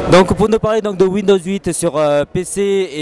Donc pour nous parler donc de Windows 8 sur PC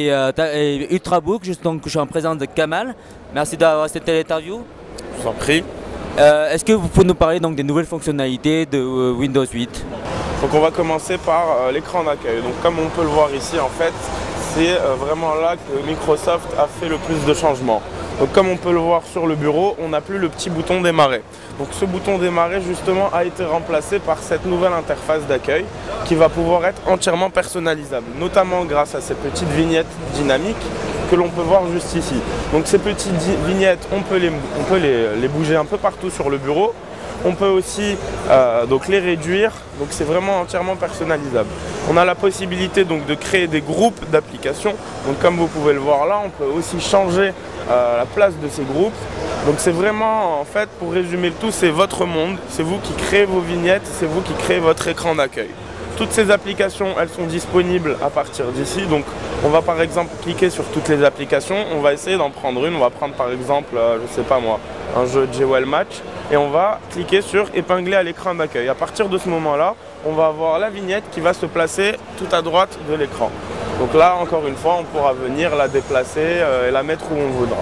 et Ultrabook, donc je suis en présence de Kamal. Merci d'avoir accepté l'interview. Je vous en prie. Est-ce que vous pouvez nous parler donc des nouvelles fonctionnalités de Windows 8? Donc on va commencer par l'écran d'accueil. Donc comme on peut le voir ici, en fait, c'est vraiment là que Microsoft a fait le plus de changements. Donc comme on peut le voir sur le bureau, on n'a plus le petit bouton démarrer. Donc ce bouton démarrer justement a été remplacé par cette nouvelle interface d'accueil qui va pouvoir être entièrement personnalisable, notamment grâce à ces petites vignettes dynamiques que l'on peut voir juste ici. Donc ces petites vignettes, on peut les bouger un peu partout sur le bureau. On peut aussi donc les réduire, donc c'est vraiment entièrement personnalisable. On a la possibilité donc de créer des groupes d'applications. Donc comme vous pouvez le voir là, on peut aussi changer la place de ces groupes. Donc c'est vraiment, en fait, pour résumer le tout, c'est votre monde, c'est vous qui créez vos vignettes, c'est vous qui créez votre écran d'accueil. Toutes ces applications, elles sont disponibles à partir d'ici. Donc on va par exemple cliquer sur toutes les applications, on va essayer d'en prendre une. On va prendre par exemple, je sais pas moi, un jeu Jewel Match. Et on va cliquer sur épingler à l'écran d'accueil. À partir de ce moment-là, on va avoir la vignette qui va se placer tout à droite de l'écran. Donc là, encore une fois, on pourra venir la déplacer et la mettre où on voudra.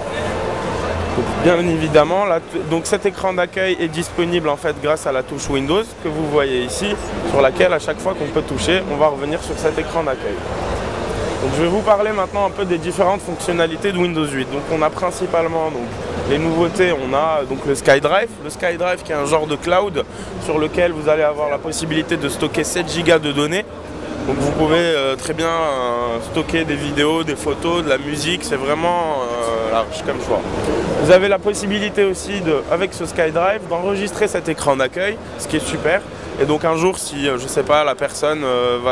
Donc, bien évidemment, donc cet écran d'accueil est disponible en fait grâce à la touche Windows que vous voyez ici, sur laquelle à chaque fois qu'on peut toucher, on va revenir sur cet écran d'accueil. Donc, je vais vous parler maintenant un peu des différentes fonctionnalités de Windows 8. Donc on a principalement les nouveautés, on a donc le SkyDrive. Le SkyDrive qui est un genre de cloud sur lequel vous allez avoir la possibilité de stocker 7 Go de données. Donc vous pouvez très bien stocker des vidéos, des photos, de la musique, c'est vraiment large comme choix. Vous avez la possibilité aussi, avec ce SkyDrive, d'enregistrer cet écran d'accueil, ce qui est super. Et donc un jour, si je sais pas, la personne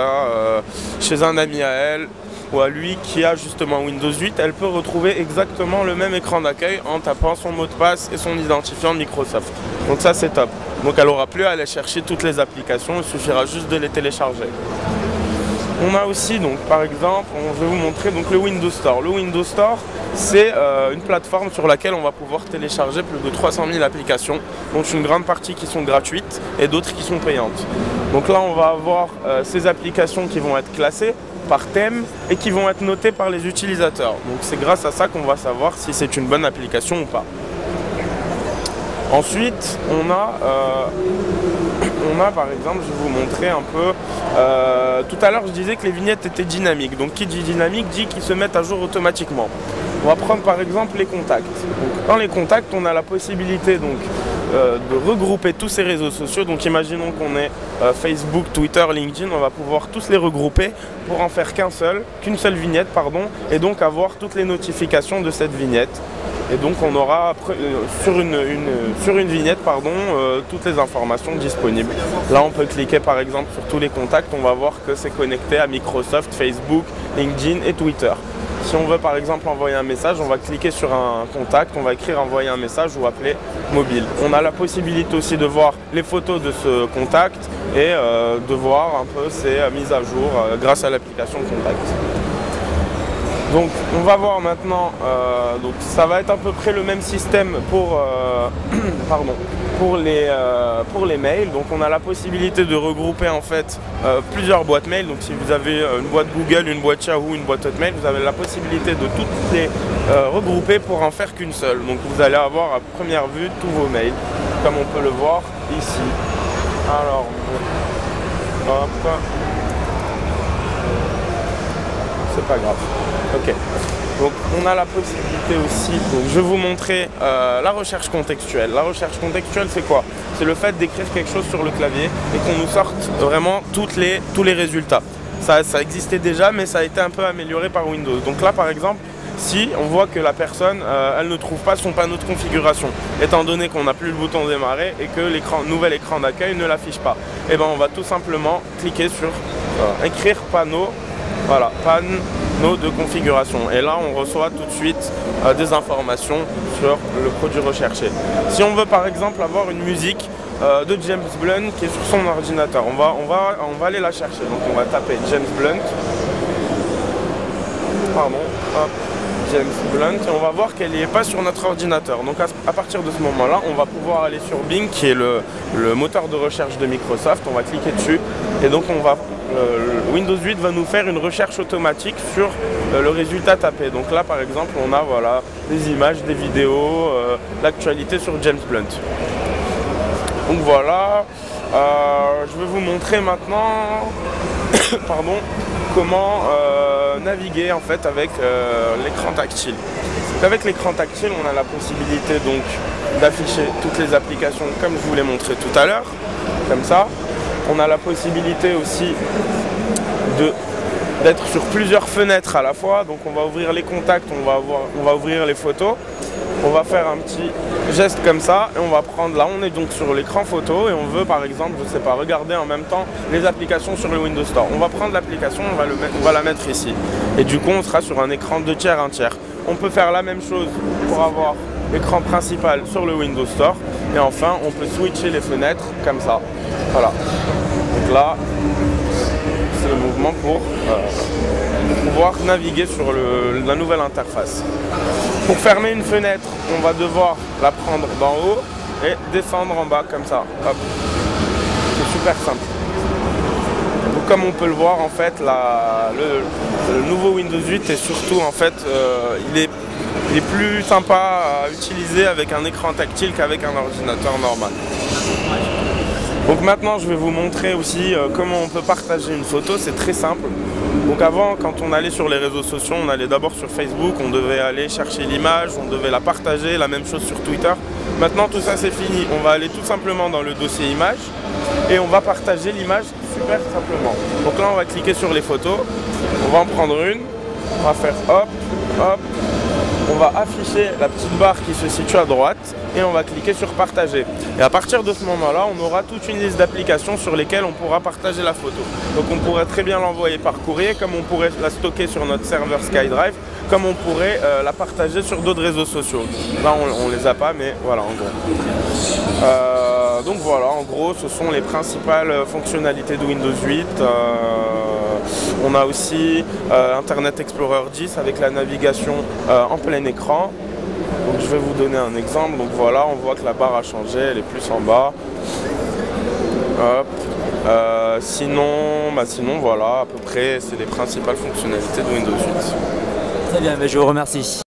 va chez un ami à elle ou à lui qui a justement Windows 8, elle peut retrouver exactement le même écran d'accueil en tapant son mot de passe et son identifiant de Microsoft. Donc ça c'est top. Donc elle n'aura plus à aller chercher toutes les applications, il suffira juste de les télécharger. On a aussi, donc, par exemple, je vais vous montrer donc, le Windows Store. Le Windows Store, c'est une plateforme sur laquelle on va pouvoir télécharger plus de 300 000 applications, dont une grande partie qui sont gratuites et d'autres qui sont payantes. Donc là, on va avoir ces applications qui vont être classées par thème et qui vont être notées par les utilisateurs. Donc c'est grâce à ça qu'on va savoir si c'est une bonne application ou pas. Ensuite, on a par exemple, je vais vous montrer un peu, tout à l'heure je disais que les vignettes étaient dynamiques, donc qui dit dynamique dit qu'ils se mettent à jour automatiquement. On va prendre par exemple les contacts. Donc, dans les contacts, on a la possibilité donc, de regrouper tous ces réseaux sociaux. Donc imaginons qu'on ait Facebook, Twitter, LinkedIn, on va pouvoir tous les regrouper pour en faire qu'une seule vignette, pardon, et donc avoir toutes les notifications de cette vignette. Et donc on aura sur une vignette toutes les informations disponibles. Là on peut cliquer par exemple sur tous les contacts, on va voir que c'est connecté à Microsoft, Facebook, LinkedIn et Twitter. Si on veut par exemple envoyer un message, on va cliquer sur un contact, on va écrire envoyer un message ou appeler mobile. On a la possibilité aussi de voir les photos de ce contact et de voir un peu ses mises à jour grâce à l'application Contact. Donc on va voir maintenant, donc ça va être à peu près le même système pour les mails. Donc on a la possibilité de regrouper en fait plusieurs boîtes mail. Donc si vous avez une boîte Google, une boîte Yahoo, une boîte Hotmail, vous avez la possibilité de toutes les regrouper pour en faire qu'une seule. Donc vous allez avoir à première vue tous vos mails, comme on peut le voir ici. Alors, hop. C'est pas grave. Ok. Donc on a la possibilité aussi, donc je vais vous montrer la recherche contextuelle. La recherche contextuelle c'est quoi? C'est le fait d'écrire quelque chose sur le clavier et qu'on nous sorte vraiment tous les résultats. Ça existait déjà mais ça a été un peu amélioré par Windows. Donc là par exemple, si on voit que la personne elle ne trouve pas son panneau de configuration, étant donné qu'on n'a plus le bouton démarrer et que nouvel écran d'accueil ne l'affiche pas, et ben on va tout simplement cliquer sur écrire panneau. Voilà, panneau de configuration. Et là, on reçoit tout de suite des informations sur le produit recherché. Si on veut par exemple avoir une musique de James Blunt qui est sur son ordinateur, on va aller la chercher. Donc on va taper James Blunt. Pardon, hop, James Blunt. Et on va voir qu'elle n'est pas sur notre ordinateur. Donc à partir de ce moment-là, on va pouvoir aller sur Bing, qui est le moteur de recherche de Microsoft. On va cliquer dessus. Et donc on va Windows 8 va nous faire une recherche automatique sur le résultat tapé. Donc là par exemple on a voilà, des images, des vidéos, l'actualité sur James Blunt. Donc voilà, je vais vous montrer maintenant pardon, comment naviguer en fait avec l'écran tactile. Donc avec l'écran tactile on a la possibilité donc d'afficher toutes les applications comme je vous l'ai montré tout à l'heure, comme ça. On a la possibilité aussi d'être sur plusieurs fenêtres à la fois. Donc on va ouvrir les contacts, on va ouvrir les photos. On va faire un petit geste comme ça et on va prendre, là on est donc sur l'écran photo et on veut par exemple, je sais pas, regarder en même temps les applications sur le Windows Store. On va prendre l'application, on va la mettre ici. Et du coup on sera sur un écran 2 tiers, 1 tiers. On peut faire la même chose pour avoir l'écran principal sur le Windows Store. Et enfin on peut switcher les fenêtres comme ça. Voilà. Donc là, c'est le mouvement pour pouvoir naviguer sur la nouvelle interface. Pour fermer une fenêtre, on va devoir la prendre d'en haut et descendre en bas comme ça. Hop. C'est super simple. Donc, comme on peut le voir, en fait, le nouveau Windows 8 est surtout, en fait, il est plus sympa à utiliser avec un écran tactile qu'avec un ordinateur normal. Donc maintenant je vais vous montrer aussi comment on peut partager une photo, c'est très simple. Donc avant, quand on allait sur les réseaux sociaux, on allait d'abord sur Facebook, on devait aller chercher l'image, on devait la partager, la même chose sur Twitter. Maintenant tout ça c'est fini, on va aller tout simplement dans le dossier image et on va partager l'image super simplement. Donc là on va cliquer sur les photos, on va en prendre une, on va faire hop, hop. On va afficher la petite barre qui se situe à droite et on va cliquer sur partager. Et à partir de ce moment-là, on aura toute une liste d'applications sur lesquelles on pourra partager la photo. Donc on pourrait très bien l'envoyer par courrier, comme on pourrait la stocker sur notre serveur SkyDrive, comme on pourrait la partager sur d'autres réseaux sociaux. Là on les a pas, mais voilà en gros. Donc voilà, en gros ce sont les principales fonctionnalités de Windows 8. On a aussi Internet Explorer 10 avec la navigation en plein écran. Donc je vais vous donner un exemple. Donc voilà, on voit que la barre a changé, elle est plus en bas. Hop. Sinon voilà, à peu près c'est les principales fonctionnalités de Windows 8. Très bien, mais je vous remercie.